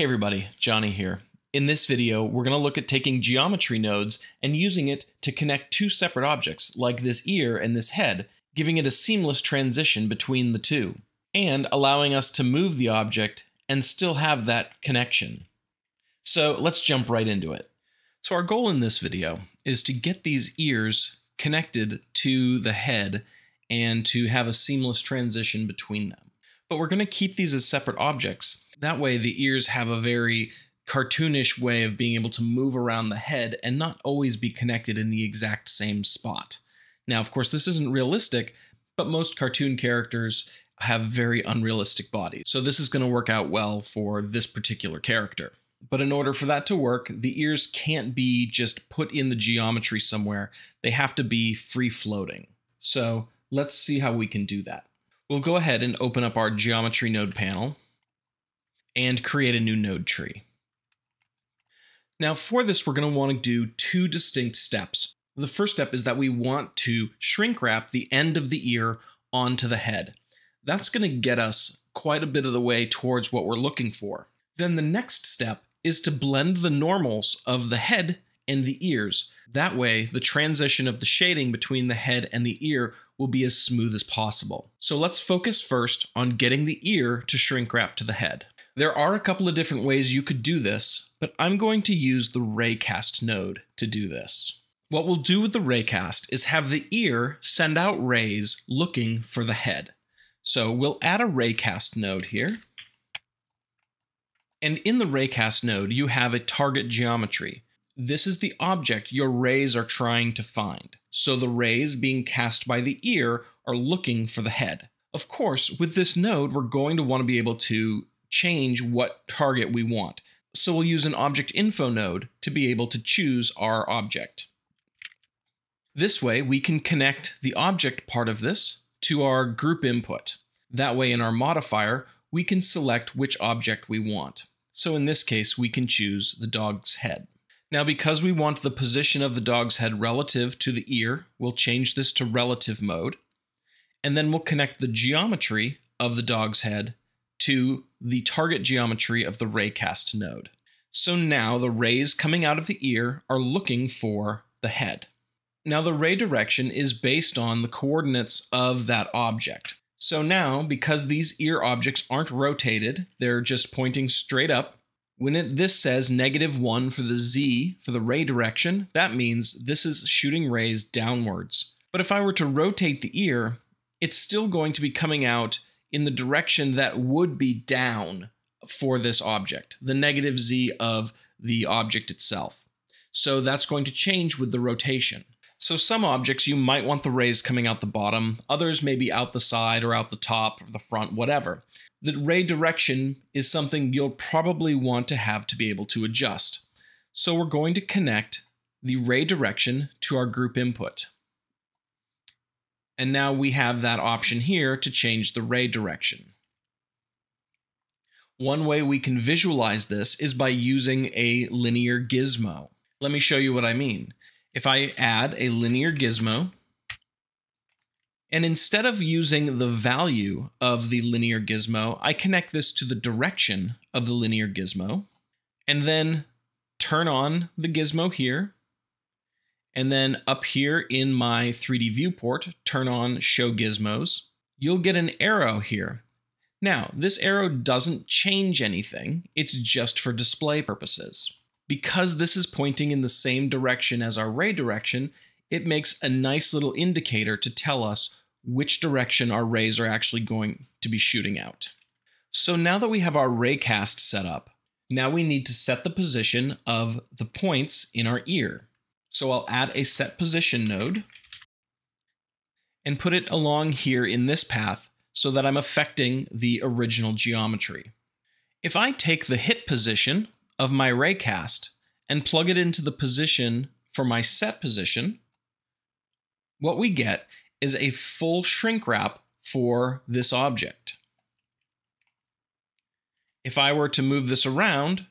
Hey everybody, Johnny here. In this video, we're going to look at taking geometry nodes and using it to connect two separate objects, like this ear and this head, giving it a seamless transition between the two, and allowing us to move the object and still have that connection. So let's jump right into it. So our goal in this video is to get these ears connected to the head and to have a seamless transition between them. But we're going to keep these as separate objects. That way the ears have a very cartoonish way of being able to move around the head and not always be connected in the exact same spot. Now, of course, this isn't realistic, but most cartoon characters have very unrealistic bodies. So this is going to work out well for this particular character. But in order for that to work, the ears can't be just put in the geometry somewhere. They have to be free floating. So let's see how we can do that. We'll go ahead and open up our geometry node panel and create a new node tree. Now for this, we're going to want to do two distinct steps. The first step is that we want to shrink wrap the end of the ear onto the head. That's going to get us quite a bit of the way towards what we're looking for. Then the next step is to blend the normals of the head and the ears. That way, the transition of the shading between the head and the ear will be as smooth as possible. So let's focus first on getting the ear to shrink wrap to the head. There are a couple of different ways you could do this, but I'm going to use the Raycast node to do this. What we'll do with the Raycast is have the ear send out rays looking for the head. So we'll add a Raycast node here. And in the Raycast node, you have a target geometry. This is the object your rays are trying to find. So the rays being cast by the ear are looking for the head. Of course, with this node, we're going to want to be able to change what target we want. So we'll use an object info node to be able to choose our object. This way, we can connect the object part of this to our group input. That way, in our modifier, we can select which object we want. So in this case, we can choose the dog's head. Now, because we want the position of the dog's head relative to the ear, we'll change this to relative mode. And then we'll connect the geometry of the dog's head to the target geometry of the Raycast node. So now the rays coming out of the ear are looking for the head. Now the ray direction is based on the coordinates of that object. So now, because these ear objects aren't rotated, they're just pointing straight up. When this says -1 for the Z for the ray direction, that means this is shooting rays downwards. But if I were to rotate the ear, it's still going to be coming out in the direction that would be down for this object, the -Z of the object itself. So that's going to change with the rotation. So some objects you might want the rays coming out the bottom, others maybe out the side or out the top or the front, whatever. The ray direction is something you'll probably want to have to be able to adjust. So we're going to connect the ray direction to our group input. And now we have that option here to change the ray direction. One way we can visualize this is by using a linear gizmo. Let me show you what I mean. If I add a linear gizmo, and instead of using the value of the linear gizmo, I connect this to the direction of the linear gizmo, and then turn on the gizmo here, and then up here in my 3D viewport, turn on Show Gizmos. You'll get an arrow here. Now, this arrow doesn't change anything, it's just for display purposes. Because this is pointing in the same direction as our ray direction, it makes a nice little indicator to tell us which direction our rays are actually going to be shooting out. So now that we have our Raycast set up, now we need to set the position of the points in our ear. So I'll add a set position node and put it along here in this path so that I'm affecting the original geometry. If I take the hit position of my Raycast and plug it into the position for my set position, what we get is a full shrink wrap for this object. If I were to move this around,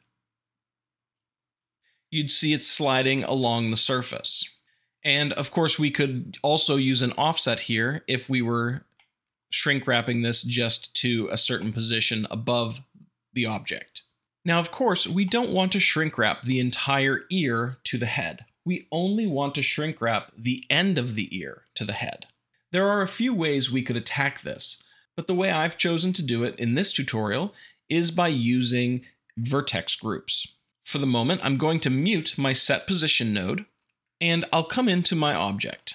you'd see it sliding along the surface. And of course, we could also use an offset here if we were shrink wrapping this just to a certain position above the object. Now, of course, we don't want to shrink wrap the entire ear to the head. We only want to shrink wrap the end of the ear to the head. There are a few ways we could attack this, but the way I've chosen to do it in this tutorial is by using Vertex Groups. For the moment, I'm going to mute my set position node, and I'll come into my object.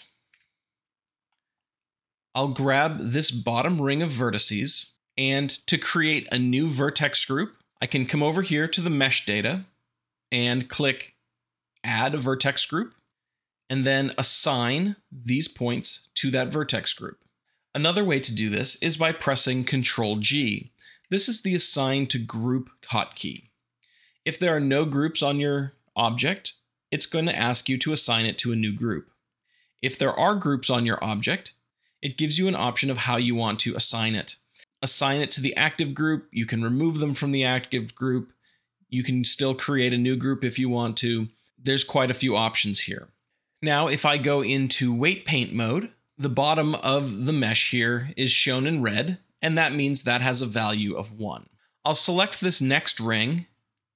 I'll grab this bottom ring of vertices, and to create a new vertex group, I can come over here to the mesh data and click Add a Vertex Group, and then assign these points to that vertex group. Another way to do this is by pressing Ctrl-G. This is the Assign to Group hotkey. If there are no groups on your object, it's going to ask you to assign it to a new group. If there are groups on your object, it gives you an option of how you want to assign it. Assign it to the active group, you can remove them from the active group, you can still create a new group if you want to. There's quite a few options here. Now, if I go into weight paint mode, the bottom of the mesh here is shown in red, and that means that has a value of 1. I'll select this next ring,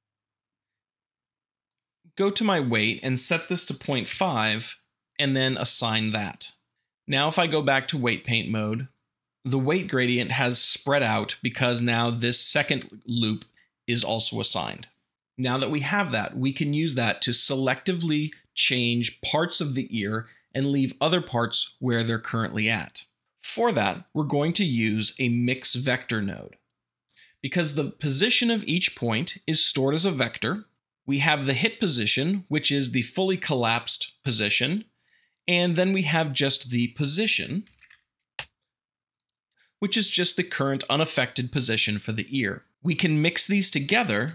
go to my weight and set this to 0.5, and then assign that. Now, if I go back to weight paint mode, the weight gradient has spread out because now this second loop is also assigned. Now that we have that, we can use that to selectively change parts of the ear and leave other parts where they're currently at. For that, we're going to use a mix vector node. Because the position of each point is stored as a vector, we have the hit position, which is the fully collapsed position, and then we have just the position, which is just the current unaffected position for the ear. We can mix these together.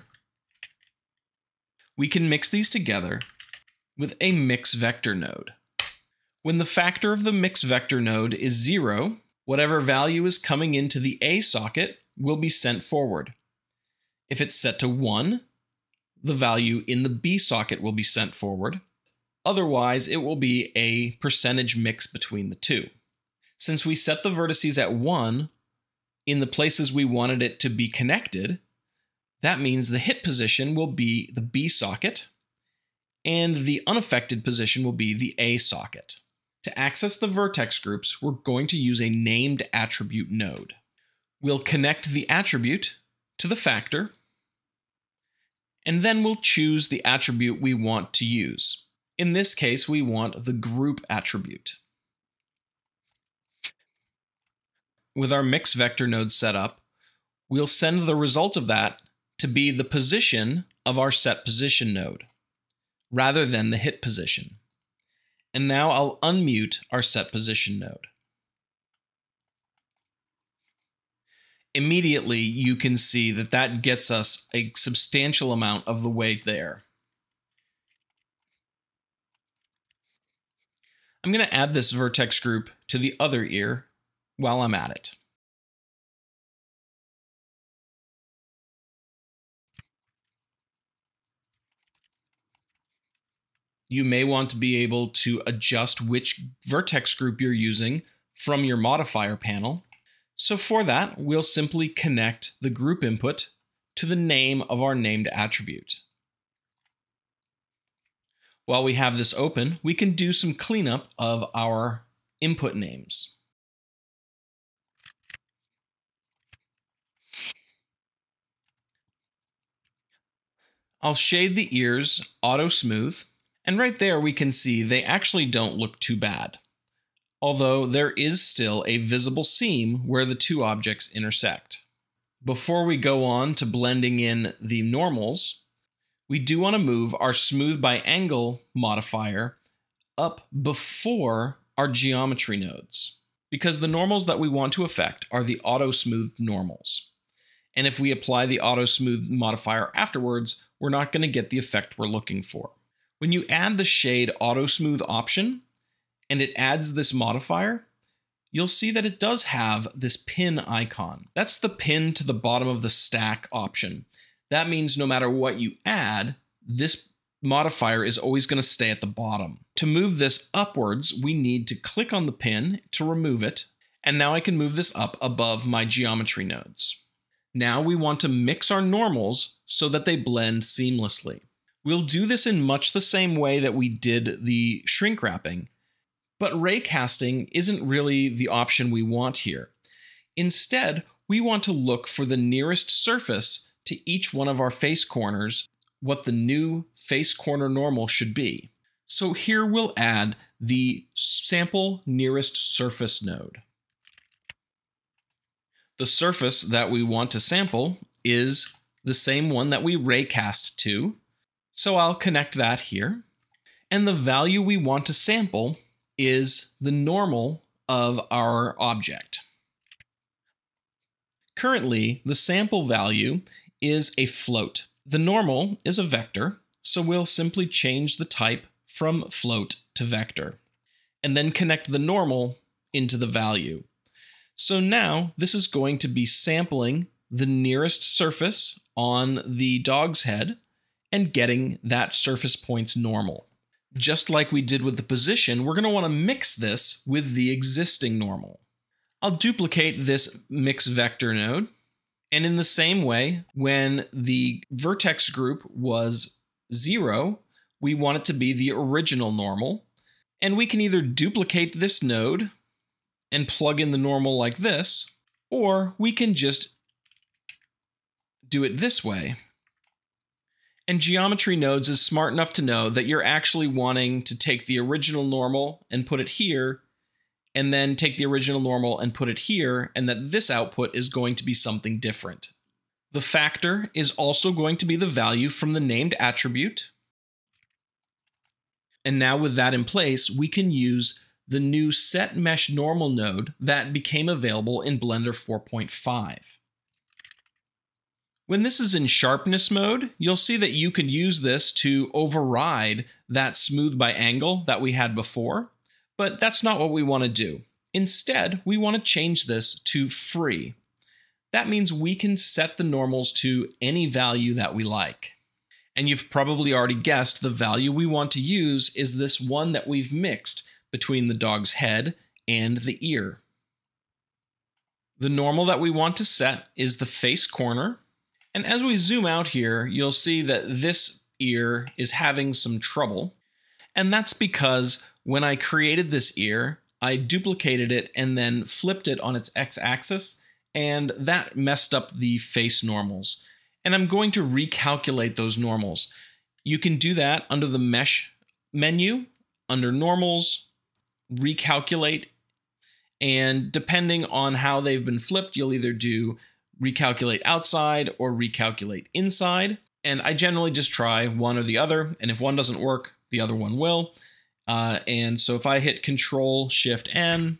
With a mix vector node. When the factor of the mix vector node is 0, whatever value is coming into the A socket will be sent forward. If it's set to 1, the value in the B socket will be sent forward. Otherwise, it will be a percentage mix between the two. Since we set the vertices at 1 in the places we wanted it to be connected, that means the hit position will be the B socket, and the unaffected position will be the A socket. To access the vertex groups, we're going to use a named attribute node. We'll connect the attribute to the factor, and then we'll choose the attribute we want to use. In this case, we want the group attribute. With our mix vector node set up, we'll send the result of that to be the position of our set position node, rather than the hit position. And now I'll unmute our set position node. Immediately, you can see that that gets us a substantial amount of the way there. I'm going to add this vertex group to the other ear while I'm at it. You may want to be able to adjust which vertex group you're using from your modifier panel. So for that, we'll simply connect the group input to the name of our named attribute. While we have this open, we can do some cleanup of our input names. I'll shade the ears auto smooth, and right there we can see they actually don't look too bad, although there is still a visible seam where the two objects intersect. Before we go on to blending in the normals, we do want to move our smooth by angle modifier up before our geometry nodes, because the normals that we want to affect are the auto smooth normals. And if we apply the auto smooth modifier afterwards, we're not going to get the effect we're looking for. When you add the shade auto smooth option, and it adds this modifier, you'll see that it does have this pin icon. That's the pin to the bottom of the stack option. That means no matter what you add, this modifier is always going to stay at the bottom. To move this upwards, we need to click on the pin to remove it, and now I can move this up above my geometry nodes. Now we want to mix our normals so that they blend seamlessly. We'll do this in much the same way that we did the shrink wrapping, but raycasting isn't really the option we want here. Instead, we want to look for the nearest surface to each one of our face corners, what the new face corner normal should be. So here we'll add the sample nearest surface node. The surface that we want to sample is the same one that we raycast to, so I'll connect that here. And the value we want to sample is the normal of our object. Currently, the sample value is a float. The normal is a vector, so we'll simply change the type from float to vector, and then connect the normal into the value. So now this is going to be sampling the nearest surface on the dog's head and getting that surface point's normal. Just like we did with the position, we're going to want to mix this with the existing normal. I'll duplicate this mix vector node, and in the same way, when the vertex group was 0, we want it to be the original normal, and we can either duplicate this node and plug in the normal like this, or we can just do it this way. And Geometry Nodes is smart enough to know that you're actually wanting to take the original normal and put it here, and then take the original normal and put it here, and that this output is going to be something different. The factor is also going to be the value from the named attribute. And now with that in place, we can use the new Set Mesh Normal node that became available in Blender 4.5. When this is in sharpness mode, you'll see that you can use this to override that smooth by angle that we had before, but that's not what we want to do. Instead, we want to change this to free. That means we can set the normals to any value that we like. And you've probably already guessed the value we want to use is this one that we've mixed between the dog's head and the ear. The normal that we want to set is the face corner. And as we zoom out here, you'll see that this ear is having some trouble. And that's because when I created this ear, I duplicated it and then flipped it on its x-axis, and that messed up the face normals. And I'm going to recalculate those normals. You can do that under the Mesh menu, under Normals, Recalculate, and depending on how they've been flipped, you'll either do Recalculate outside or Recalculate inside. And I generally just try one or the other, and if one doesn't work, the other one will. And so if I hit Control-Shift-N,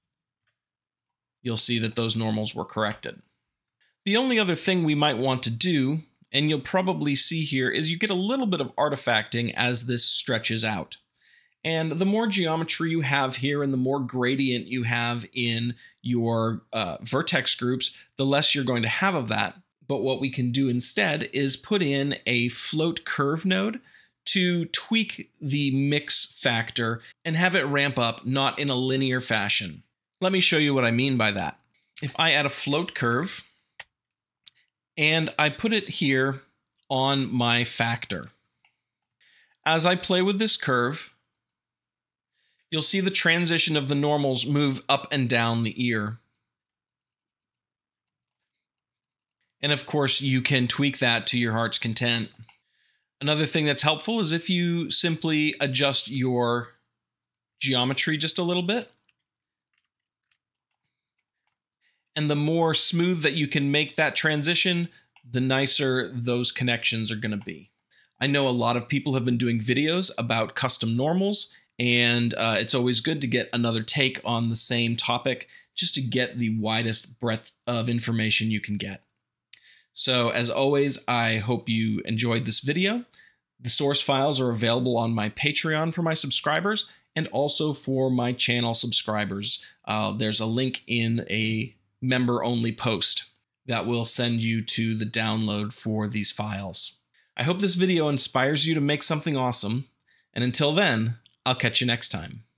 you'll see that those normals were corrected. The only other thing we might want to do, and you'll probably see here, is you get a little bit of artifacting as this stretches out. And the more geometry you have here and the more gradient you have in your vertex groups, the less you're going to have of that. But what we can do instead is put in a float curve node to tweak the mix factor and have it ramp up, not in a linear fashion. Let me show you what I mean by that. If I add a float curve and I put it here on my factor, as I play with this curve, you'll see the transition of the normals move up and down the ear. And of course, you can tweak that to your heart's content. Another thing that's helpful is if you simply adjust your geometry just a little bit. And the more smooth that you can make that transition, the nicer those connections are going to be. I know a lot of people have been doing videos about custom normals, and it's always good to get another take on the same topic just to get the widest breadth of information you can get. So as always, I hope you enjoyed this video. The source files are available on my Patreon for my subscribers and also for my channel subscribers. There's a link in a member-only post that will send you to the download for these files. I hope this video inspires you to make something awesome, and until then, I'll catch you next time.